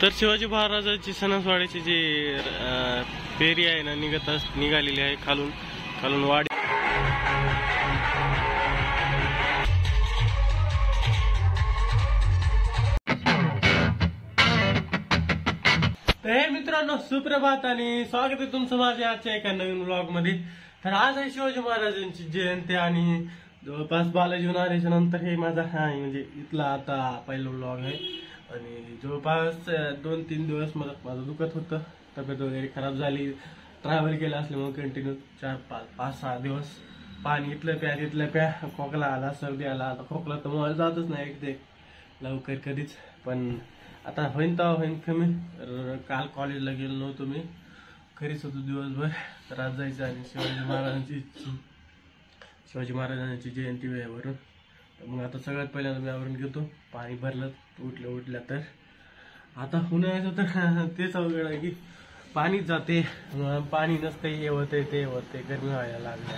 तर शिवाजी महाराजांची सणसवाडीची जी फेरी आहे ना निघालेली आहे खालून वाडी। तर मित्रांनो सुप्रभात आणि स्वागत आहे तुमचं माझ्या आजच्या एका नवीन व्लॉग मध्ये। तर आज आहे शिवाजी महाराजांची जयंती आणि जवळपास बालाजी आल्याच्या नंतर हे माझा म्हणजे इथला आता पहिला व्लॉग आहे आणि जवळपास 2-3 दिवस माझं दुखत होतं, तब्येत वगैरे खराब झाली, ट्रॅव्हल केलं असल्यामुळे कंटिन्यू 4-5-6 दिवस पाणी इथलं प्या खोकला आला, सर्दी आला। आता खोकला तर मला जातच नाही एकदा लवकर कधीच, पण आता होईन तेव्हा होईन कमी। काल कॉलेजला गेलो नव्हतो मी, घरीच होतो दिवसभर, तर आज जायचं आणि शिवाजी महाराजांची जयंती वेळेवरून। मग आता सगळ्यात पहिल्यांदा मी आवरून घेतो, पाणी भरलं उठल्या तर आता उन्हाळ्याचं तर तेच अवघड आहे की पाणीच जाते, पाणी नसते, हे होते ते होते, गरमी व्हायला लागल्या।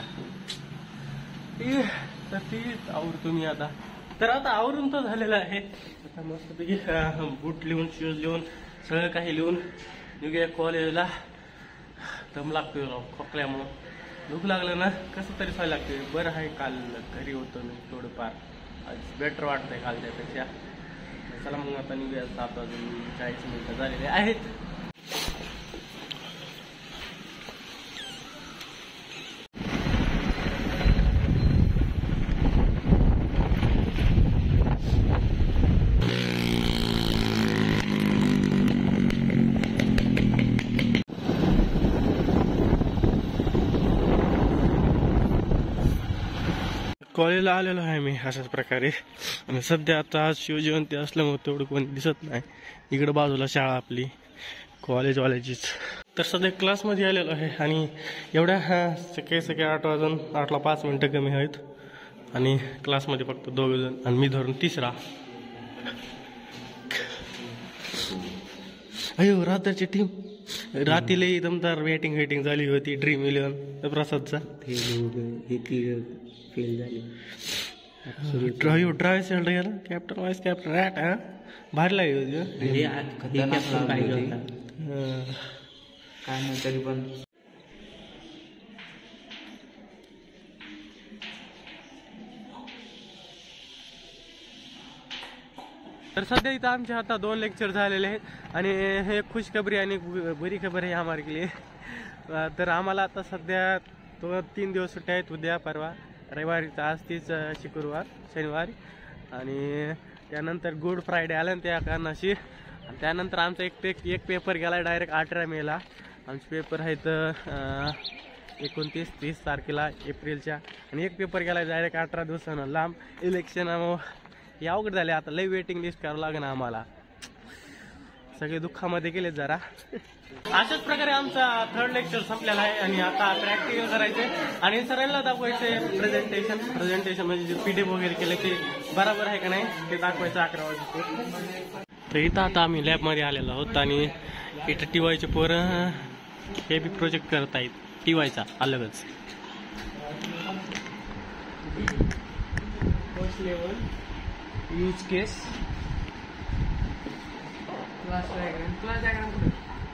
तर तीच आवरतो मी आता। तर आता आवरून तर झालेलं आहे, आता मस्तपैकी बूट लिहून शूज लिहून सगळं काही लिहून निघूया कॉलेजला। दम लागतोय खोकल्यामुळं, भूक लागलं ना कसं तरी व्हायला लागतंय। बरं आहे काल घरी होतो मी थोडंफार, आज बेटर वाटतंय कालच्यापेक्षा। चला मग आता निघूया, 7 वाजून 40 मिनिटं झालेले आहेत। कॉलेजला आलेलो आहे मी अशाच प्रकारे, आणि सध्या आता आज शिवजयंती असल्यामुळे तेवढं कोणी दिसत नाही। इकडे बाजूला शाळा आपली कॉलेजवाल्याचीच। तर सध्या क्लासमध्ये आलेलो आहे आणि एवढ्या सकाळी 8 वाजून 8ला 5 मिनिटं कमी आहेत आणि क्लासमध्ये फक्त 2 जण आणि मी धरून तिसरा। अयो रात्रीची टीम रात्रीला दमदार वेटिंग झाली होती ड्रीम 11 प्रसादचा, फेल झाले। ड्रायव्ह गेला कॅप्टन वाईस कॅप्टन रॅट भारी लागली होती काय नाही तरी पण। तर सध्या इथं आमच्या आता 2 लेक्चर झालेले आहेत आणि हे खुशखबरी आणि बरी खबर आहे हमारे के लिए। तर आम्हाला आता सध्या 3 दिवस सुट्ट्या आहेत, उद्या परवा रविवारी, आज 30 शुक्रवार शनिवारी आणि त्यानंतर गुड फ्रायडे आलं त्या कारणाशी। आणि त्यानंतर आमचा एक पेपर गेला डायरेक्ट 18 मेला। आमचे पेपर आहेत 29-30 तारखेला एप्रिलच्या, आणि एक पेपर गेला डायरेक्ट 18 दिवसानं लांब। इलेक्शन हे अवघड झाले, आता लई वेटिंग लिस्ट करावं लागेल आम्हाला, सगळे दुःखामध्ये गेले जरा। अशाच प्रकारे आमचा 3rd लेक्चर संपलेला आहे आणि आता प्रॅक्टिकल करायचे आणि सरांना दाखवायचे प्रेझेंटेशन म्हणजे जे पीडीएफ वगैरे केले ते बरोबर आहे का नाही ते दाखवायचं 11 वाजता। तर इथं आता आम्ही लॅबमध्ये आलेलो आहोत आणि इथं टीवायचे पोरं हे बी प्रोजेक्ट करत आहेत, टीवायचा अलगच। First level use case class diagram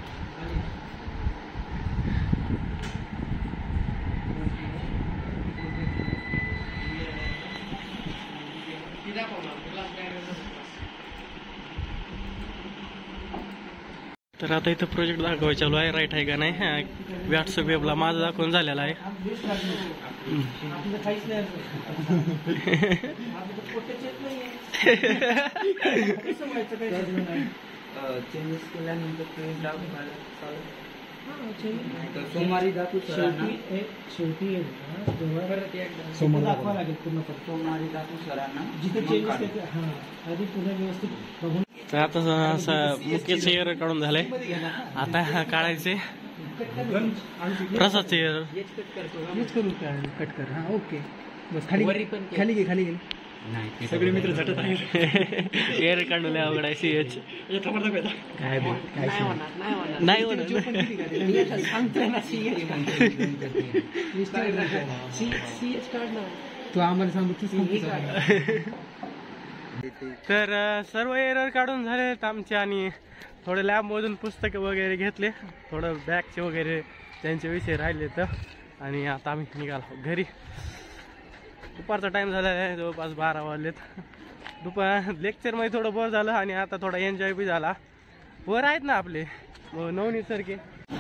तर आता इथं प्रोजेक्ट दाखवायचा चालू आहे, राईट आहे का नाही। व्हॉट्सअप वेबला माझं दाखवून झालेला आहे। चेंजेस केल्यानंतर सोमवारी दाखवू सरांना, शेवटी दाखवा लागेल पूर्ण, सोमवारी दाखवू सरांना जिथे चेंजेस आधी पुन्हा व्यवस्थित बघून। तर आता मुख्यचे एरर काढून झाले, आता काढायचे प्रसादचे एरर कट कर। हा ओके बस, खाली गे नाही सगळे मित्र झटत आहेत। एरर काढून अवघड आहे सीएच काय नाही होणार तू आम्हाला सांगतो। तर सर्व एरर काढून झालेत आमचे आणि थोडे लॅबमधून पुस्तकं वगैरे घेतले, थोडं बॅगचे वगैरे त्यांचे विषय राहिले तर, आणि आता आम्ही निघालो घरी. दुपारचा टाइम झाला आहे, जवळपास 12 वाजलेत. दुपार लेक्चरमध्ये थोडं बोर झालं आणि आता थोडा एन्जॉय बी झाला. वर आहेत ना आपले नवनीत सारखे.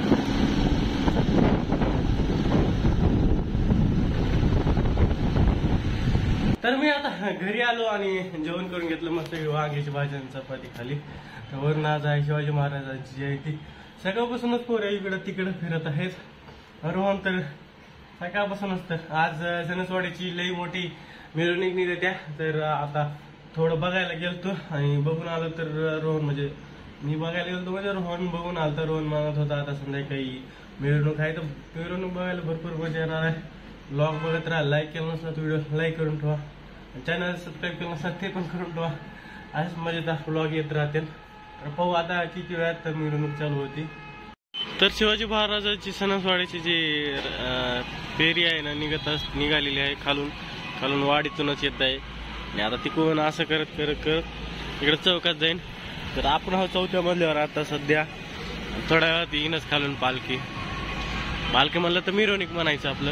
तर मी आता घरी आलो आणि जेवण करून घेतलं मस्त वांग्याची भाजी आणि चपाती खाली. तर वरून आज आहे शिवाजी महाराजांची जयंती. सकाळपासूनच पोरं इकडं तिकडं फिरत आहेत. रोहन तर सकाळपासूनच. तर आज सणसवाडीची लई मोठी मिरवणूक निघत्या. तर आता थोडं बघायला गेलतो आणि बघून आलो. तर रोहन म्हणजे मी बघायला गेलतो म्हणजे रोहन बघून आलो. तर रोहन म्हणत होता आता संध्याकाळी मिरवणूक आहे, तर मिरवणूक बघायला भरपूर मजा येणार आहे. ब्लॉग बघत राहा. लाईक केलं नसलं तर व्हिडिओ लाईक करून ठेवा. चॅनल सबस्क्राईब केलं नसलं ते पण करून ठेवा. असेच मजेदार ब्लॉग येत राहतील. तर पाहू आता किती वेळात तर मिरवणूक चालू होती. तर शिवाजी महाराजांची सणसवाडीची जी फेरी आहे ना निघालेली आहे. खालून वाडीतूनच येत आहे आणि आता तिकडून असं करत करत करत इकडे चौकात जाईन. तर आपण हा 4थ्या मजल्यावर आता सध्या. थोड्या वेळात येईनच खालून पालखी म्हणलं तर मिरवणूक म्हणायचं आपलं.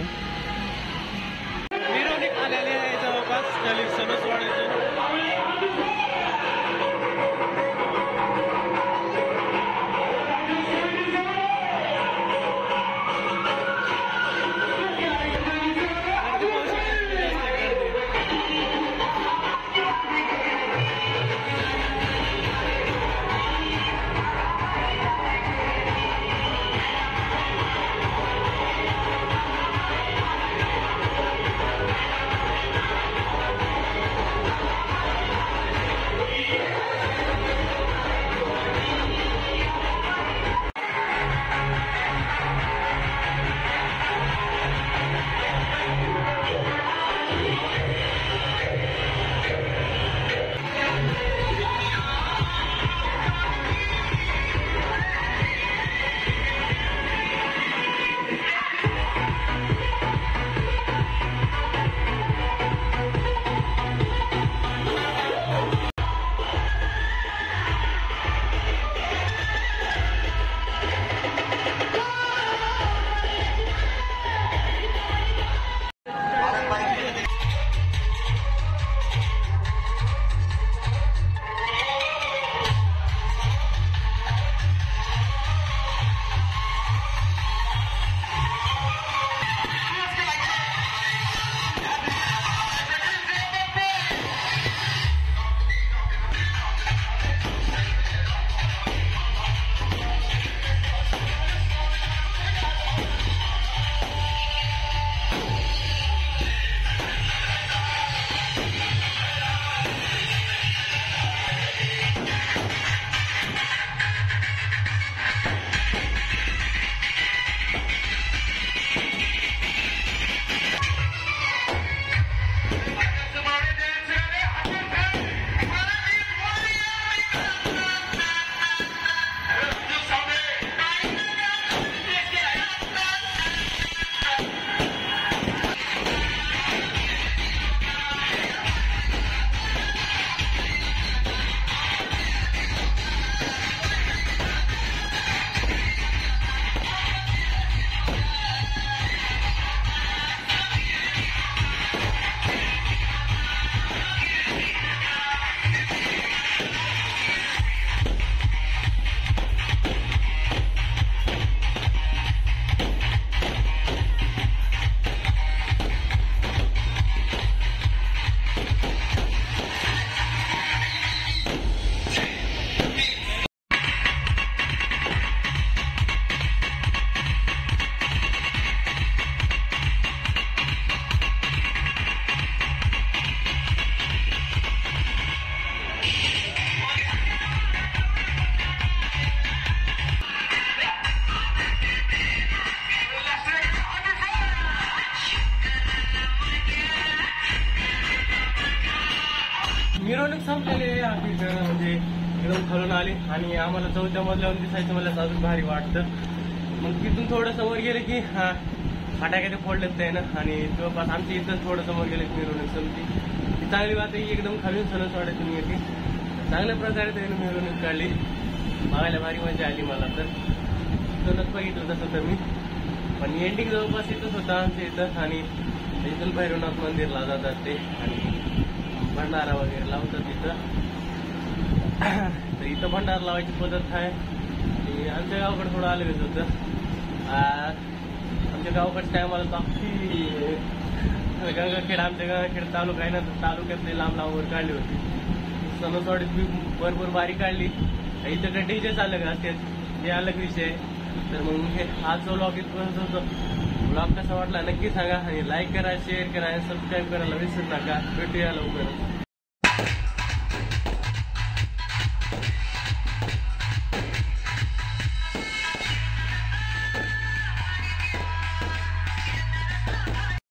मिरवणूक आलेली आहे जवळपास खाली सणसवाडीची. मिरवणूक संपलेली आहे. म्हणजे एकदम खालून आली आणि आम्हाला 4थ्या मजल्यावर दिसायचं मला अजून भारी वाटतं. मग तिथून थोडं समोर गेले की फटाके ते फोडलेत आहे ना, आणि जवळपास आमच्या इथं थोडं समोर गेले मिरवणूक संपली. चांगली बात आहे, एकदम खालून सणसवाड्यातून येते. चांगल्या प्रकारे त्याने मिरवणूक काढली. बघायला भारी मजा आली मला तर. इथूनच बघितलं तसं तर मी, पण एंडिंग जवळपास इथंच होतं आमच्या इथं. आणि इथून भैरवनाथ मंदिरला जातात ते आणि भंडारा वगैरे लावतात तिथं. तर इथं भंडारा लावायची पद्धत आहे. आणि आमच्या गावाकडे थोडं अलगच होतं. आमच्या गावाकडच्या टायमाला अख्खी गंगाखेड, आमच्या गंगाखेड तालुका आहे ना, तर तालुक्यातले लांब लांबवर काढली होती. सणसवाडीत मी भरपूर बारी काढली. इथं डीजेच अलग असते, हे अलग विषय. तर मग हे आजचा व्लॉग इथपर्यंत होतं. व्लॉग कसा वाटला नक्की सांगा आणि लाईक करा, शेअर करा आणि सबस्क्राईब करायला विसरू नका. भेटूया लवकर.